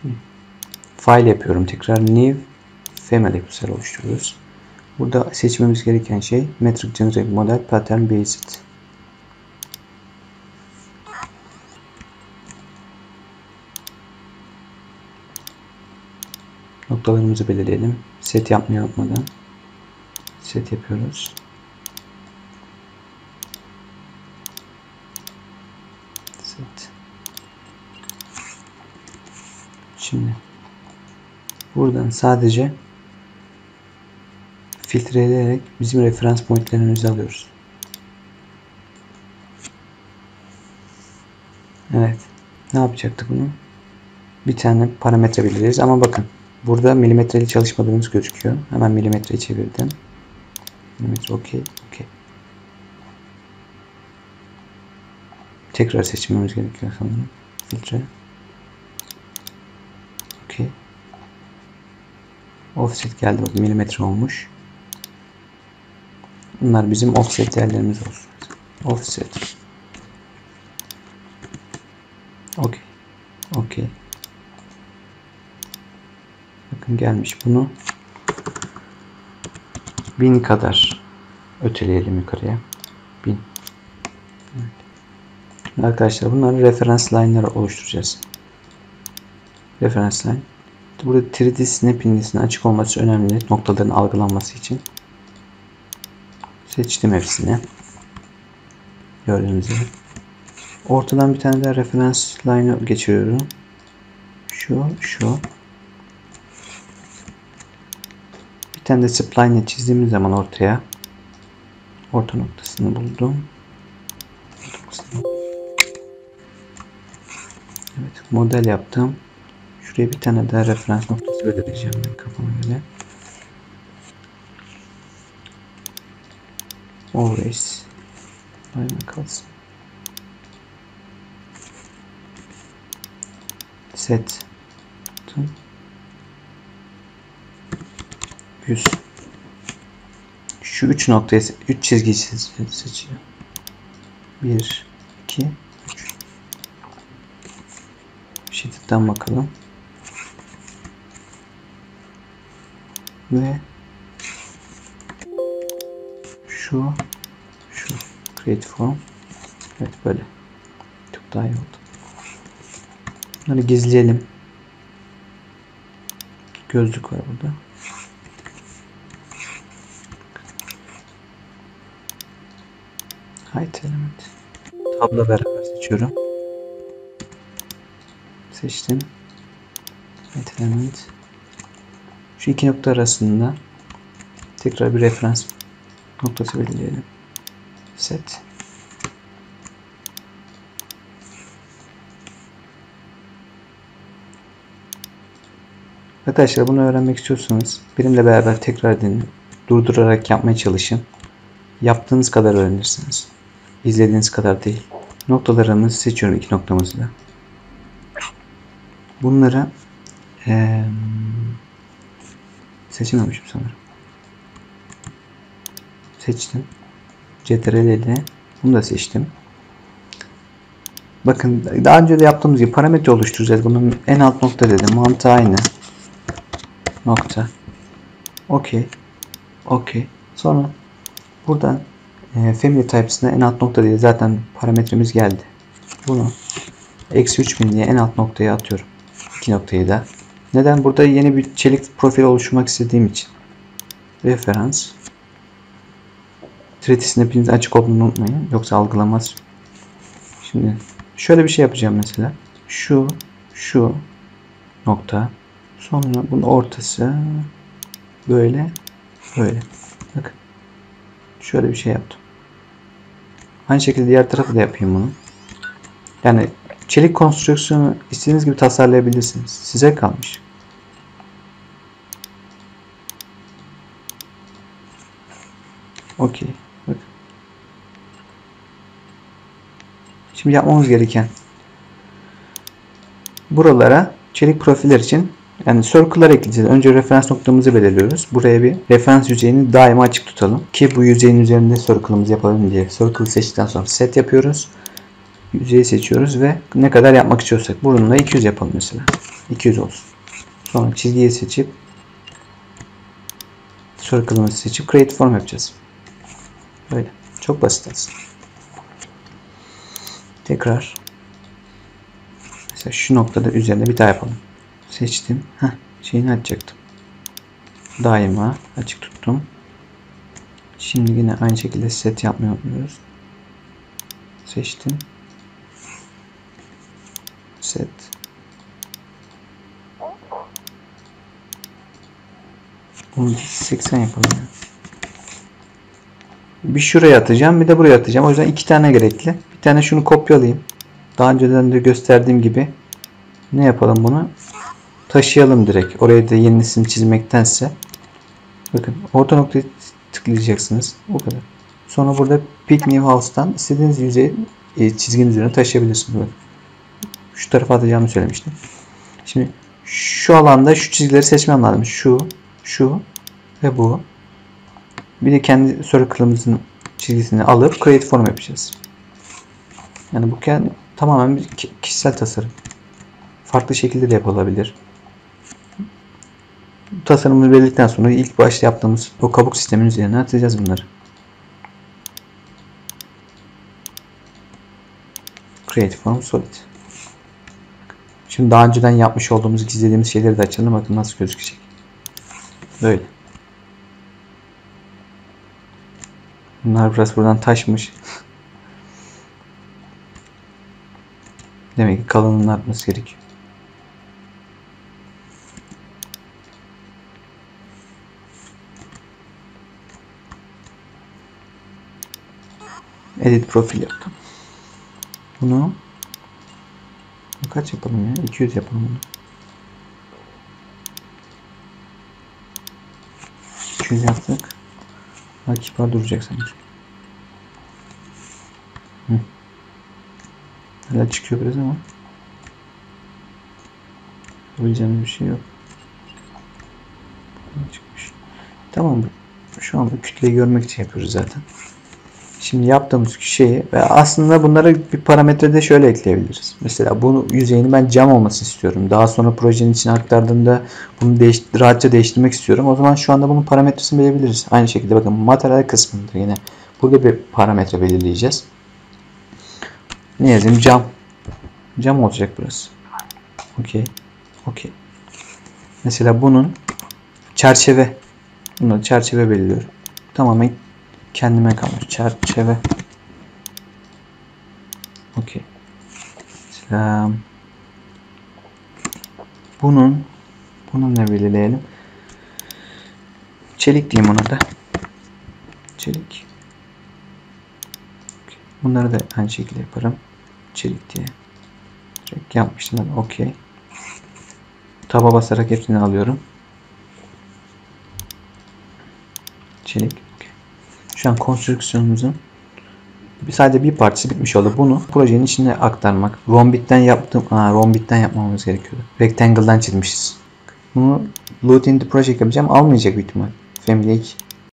Şimdi file yapıyorum. Tekrar new family cell oluşturuyoruz. Burada seçmemiz gereken şey metric generic model pattern based. Noktalarımızı belirleyelim. Set yapmayı unutmadan. Set yapıyoruz. Set. Şimdi buradan sadece filtreleyerek bizim referans pointlerimizi alıyoruz. Evet. Ne yapacaktık bunu? Bir tane parametre belirleyeceğiz ama bakın burada milimetreyle çalışmadığımız gözüküyor. Hemen milimetreyi çevirdim. Milimetre okey. Okey. Tekrar seçmemiz gerekiyor sanırım. Filtre. Okey. Offset geldi. Bak, milimetre olmuş. Bunlar bizim offset değerlerimiz olsun. Offset. Okey. Okey. Bakın gelmiş. Bunu 1000 kadar öteleyelim yukarıya. 1000. Evet. Arkadaşlar bunları referans line'ları oluşturacağız. Referans line. Burada 3D snapping'in açık olması önemli. Noktaların algılanması için. Seçtim hepsini. Gördüğünüz gibi. Ortadan bir tane daha referans line'ı geçiriyorum. Şu. Bir tane de spline çizdiğimiz zaman ortaya orta noktasını buldum. Evet, model yaptım. Şuraya bir tane daha referans noktası belirleyeceğim ben kafama göre. Always aynı kalsın. Set 100. Şu 3 noktayı 3 çizgiyi seçiyor. 1 2 3. Sheet'ten bakalım. Ve şu create form. Evet, böyle. Çok daha iyi oldu. Bunları gizleyelim. Gözlük var burada. Hide element. Tabla beraber seçiyorum. Seçtim. Hide element. Şu iki nokta arasında tekrar bir referans noktası belirleyelim. Set. Arkadaşlar bunu öğrenmek istiyorsanız benimle beraber tekrar dinleyin. Durdurarak yapmaya çalışın. Yaptığınız kadar öğrenirsiniz. İzlediğiniz kadar değil. Noktalarımızı seçiyorum, iki noktamızı da. Bunları seçememişim sanırım. Seçtim. CTRL ile bunu da seçtim. Bakın daha önce de yaptığımız gibi parametre oluşturacağız. Bunun en alt nokta dedim. Mantığı aynı. Nokta. Okey. Okey. Sonra buradan family types'ına en alt nokta diye zaten parametremiz geldi. Bunu -3000 diye en alt noktaya atıyorum. İki noktayı da. Neden? Burada yeni bir çelik profil oluşturmak istediğim için. Referans. 3D snapping'in açık olduğunu unutmayın. Yoksa algılamaz. Şimdi şöyle bir şey yapacağım mesela. Şu nokta. Sonra bunun ortası böyle. Bakın. Şöyle bir şey yaptım. Aynı şekilde diğer tarafı da yapayım bunu. Yani çelik konstrüksiyonu istediğiniz gibi tasarlayabilirsiniz. Size kalmış. Okey. Şimdi yapmamız gereken buralara çelik profiller için yani circle'lar ekleyeceğiz. Önce referans noktamızı belirliyoruz. Buraya bir referans yüzeyini daima açık tutalım ki bu yüzeyin üzerinde circle'ımızı yapalım diye. Circle seçtikten sonra set yapıyoruz. Yüzeyi seçiyoruz ve ne kadar yapmak istiyorsak. Bununla 200 yapalım mesela. 200 olsun. Sonra çizgiyi seçip circle'ımızı seçip create form yapacağız. Böyle. Çok basit aslında. Tekrar mesela şu noktada üzerine bir daha yapalım. Seçtim. Şeyini açacaktım. Daima açık tuttum. Şimdi yine aynı şekilde set yapmayı unutmuyoruz. Seçtim. Set. Bunu 80 yapalım. Bir şuraya atacağım, bir de buraya atacağım. O yüzden 2 tane gerekli. Bir tane şunu kopyalayayım. Daha önceden de gösterdiğim gibi ne yapalım bunu? Taşıyalım direkt. Oraya da yenisini çizmektense. Bakın orta noktaya tıklayacaksınız. O kadar. Sonra burada Pick New House'tan istediğiniz yüzeyi çizginin üzerine taşıyabilirsiniz. Bakın. Şu tarafa atacağımı söylemiştim. Şimdi şu alanda şu çizgileri seçmem lazım. Şu ve bu. Bir de kendi circle'ımızın çizgisini alıp create form yapacağız. Yani bu tamamen bir kişisel tasarım. Farklı şekilde de yapılabilir. Bu tasarımı belirledikten sonra ilk başta yaptığımız o kabuk sistemin üzerine atacağız bunları. Create form solid. Şimdi daha önceden yapmış olduğumuz, gizlediğimiz şeyleri de açalım. Bakın nasıl gözükecek. Böyle. Bunlar biraz buradan taşmış. Demek ki kalınlığının artması gerekiyor. Edit profil yaptım. Bunu kaç yapalım ya? 200 yapalım bunu. 200 yaptık. Daha kibar duracak sanki. Hala çıkıyor biraz ama yapabileceğimiz bir şey yok. Çıkmış. Tamam. Şu an bu kütleyi görmek için yapıyoruz zaten. Şimdi yaptığımız şeyi ve aslında bunları bir parametrede şöyle ekleyebiliriz. Mesela bu yüzeyini ben cam olmasını istiyorum. Daha sonra projenin içine aktardığımda bunu rahatça değiştirmek istiyorum. O zaman şu anda bunun parametresini belirleyebiliriz. Aynı şekilde bakın materyal kısmında yine burada bir parametre belirleyeceğiz. Ne yazayım? Cam. Cam olacak burası. Okey. Okey. Mesela bunun çerçeve. Bunu çerçeve belirliyorum. Tamamen kendime kalmış. Çerçeve. Okey. Mesela bunun ne belirleyelim? Çelik diyeyim ona da. Çelik. Okay. Bunları da aynı şekilde yaparım. Çelik diye. Direkt yapmıştım ben. Okey. Taba basarak hepsini alıyorum. Çelik. Okay. Şu an konstrüksiyonumuzun sadece bir parçası bitmiş oldu. Bunu projenin içine aktarmak. Rombit'ten yapmamız gerekiyordu. Rectangle'dan çizmişiz. Bunu load in the project yapacağım. Almayacak büyük ihtimal. Family 2.